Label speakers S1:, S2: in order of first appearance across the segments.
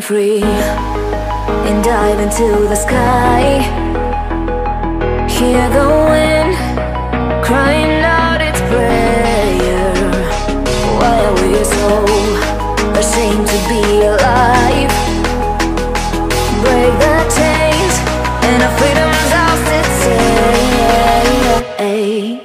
S1: free and dive into the sky. Hear the wind crying out its prayer. Why are we so ashamed to be alive? Break the chains and our freedom's ours to take.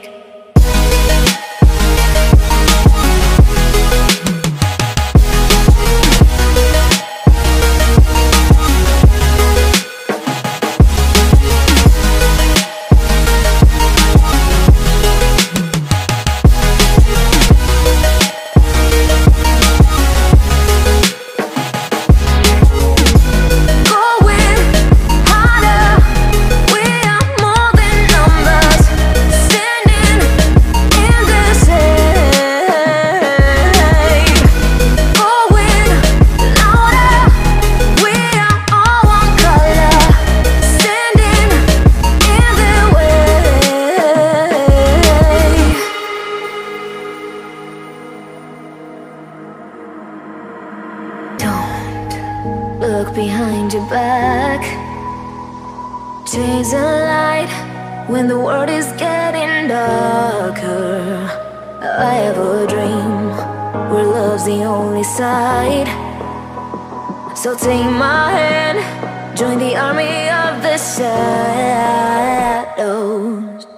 S1: Look behind your back. Chase a light when the world is getting darker. I have a dream where love's the only side. So take my hand, join the army of the shadows.